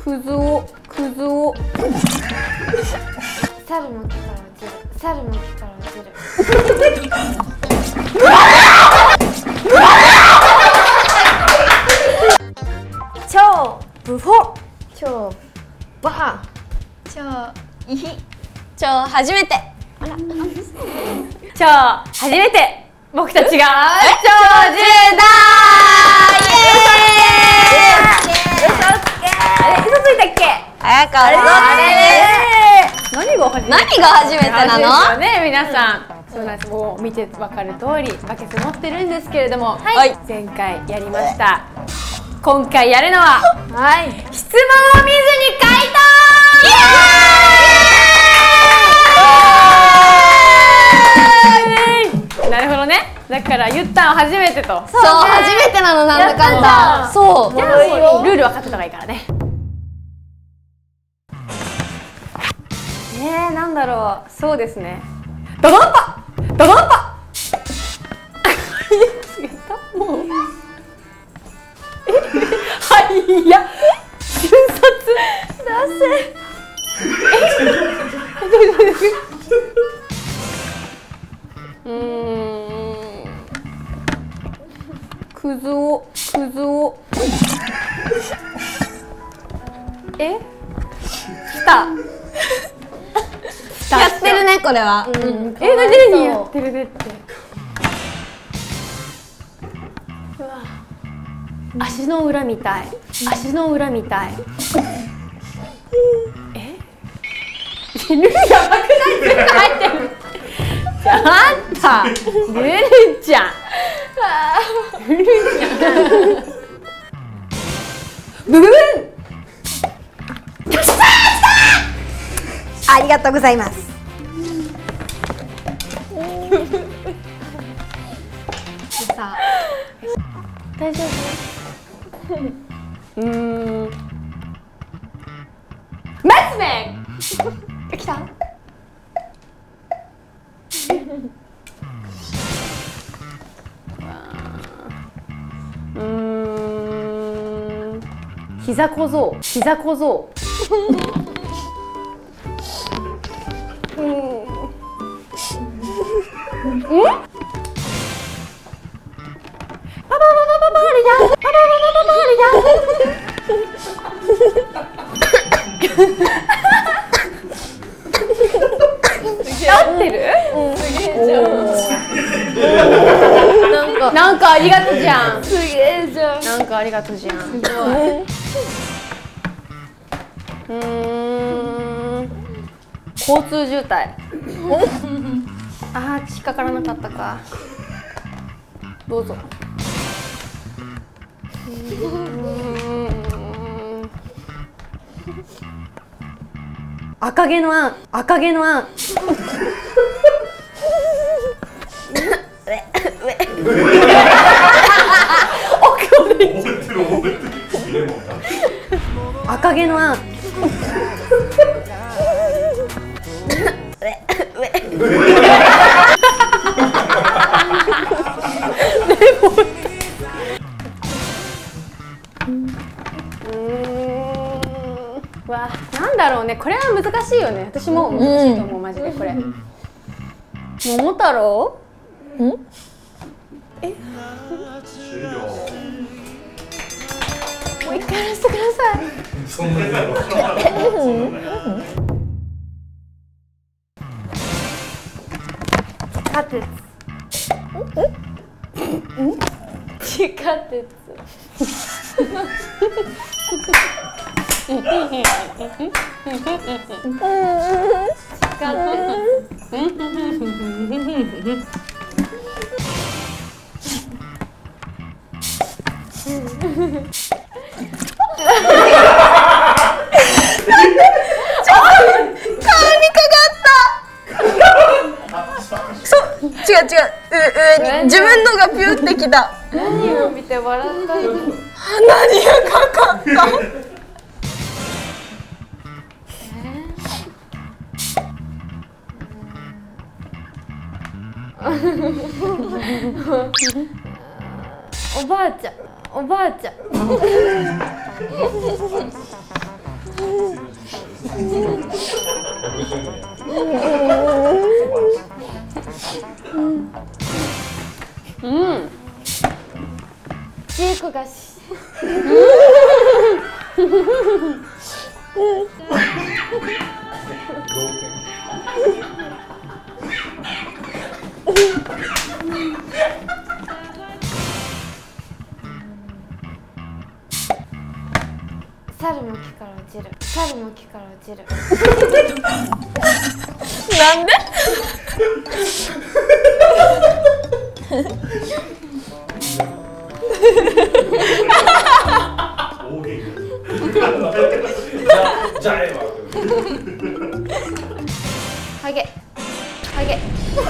クズを猿の木から落ちる。猿の木から落ちる。 超ブフォ超バー。 超いい。超初めて。 超初めて僕たちが超10代イエーイ。嘘ついたっけ？ 早かった。 何が初めてなの？ね、皆さん。そうなんです。もう見てわかる通りバケツ持ってるんですけれども、 はい、 前回やりました。今回やるのは、はい、質問を見ずに回答。なるほどね。だから言ったの初めてと。 そう、初めてなの、なんだかんだ。そう。 じゃあルール分かってた方がいいからね。なんだろう。そうですね。ドドンパドドンパもうはいや瞬殺出せクズをやってるね、これは。 何やってるねって。足の裏みたい。ルルやばくない？絶対入ってる。あんたルルちゃんブブブン。 ありがとうございます。さあ、 大丈夫？マツメン来た？膝小僧。合ってる？なんかありがとうじゃん。すげえじゃん。なんかありがとうじゃん。すごい。交通渋滞。あー、引っかからなかったか。どうぞ。赤毛のアン。赤毛のアン。わ、なんだろうね。これは難しいよね。私も難しいと思う、マジでこれ。桃太郎？もう一回やらせてください。そんなに地下鉄。 違う、上に自分のがピュってきた。 何を見て笑ったの？ 何がかかった？ おばあちゃん。 ジーコがし猿も木から落ちる。猿も木から落ちる。 なんで？ じゃえば。 ハゲ。ハゲ。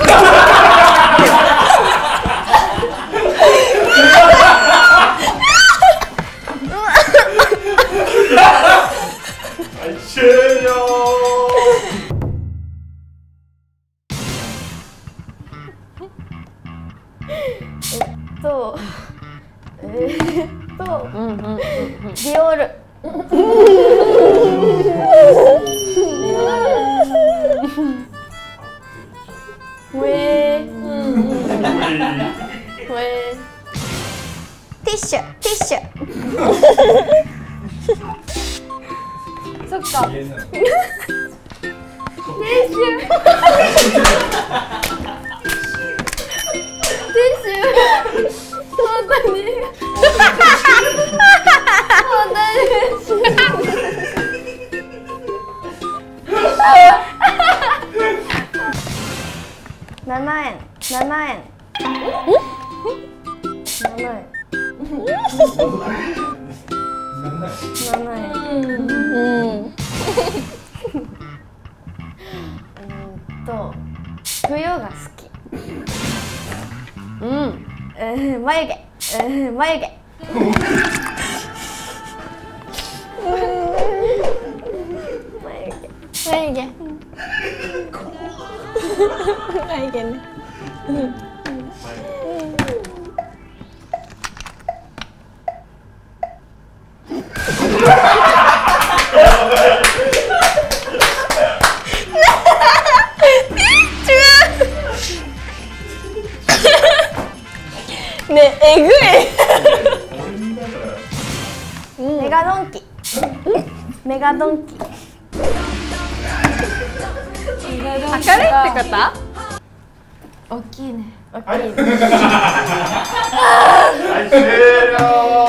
終了。 ディオール。ティッシュ、ティッシュ。そっか。ティッシュ。本当に。本当に。7円、7円。7円。冬が好き。眉毛。眉毛。眉毛。眉毛ね。 ねえ、えぐい。 メガドンキ。メガドンキ。 明るいってこと？ 大きいね。大きいね。 はい、終了。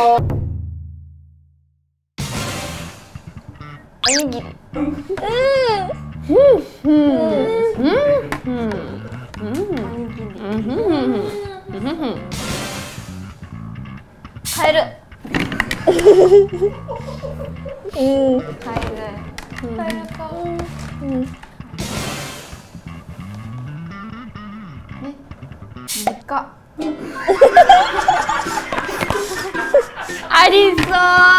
おにぎり。カエル。カエル。カエルか。イカ。 ありそう。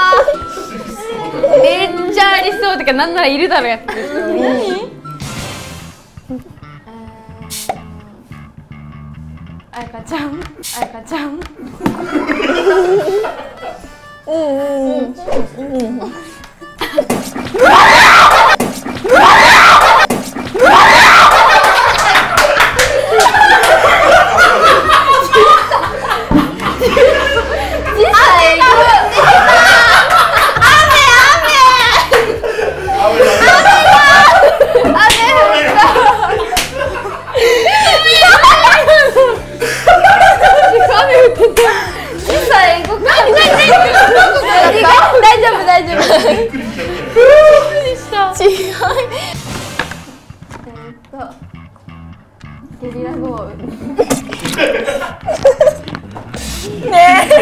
めっちゃありそうってか、なんならいるだろやつ。何？ あやかちゃん。あやかちゃん。ゲリラ豪雨。 ね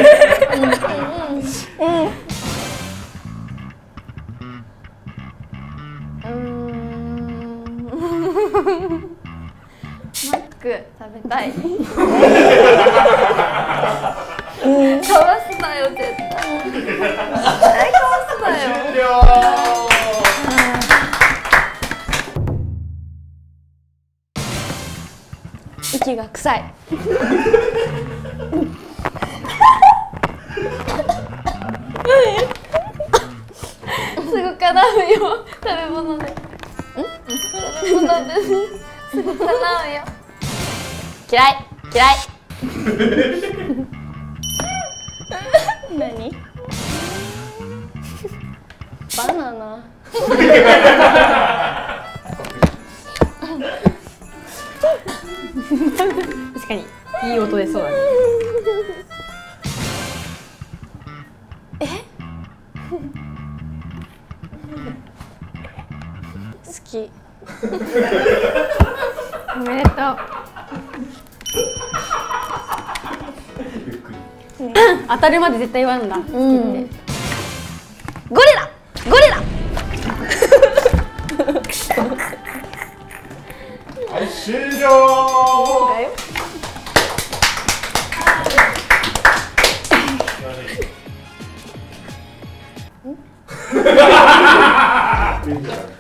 マック食べたい。かわすなよ絶対。かわすなよ。 終了。 息が臭い。 すごか叶うよ。食べ物で。食べ物ですぐ叶うよ。 嫌い嫌い何バナナ確かにいい音でそうだね。好きおめでとう当たるまで絶対言わんだ。好きって。ゴリラゴリラはい終了。いいんじゃない。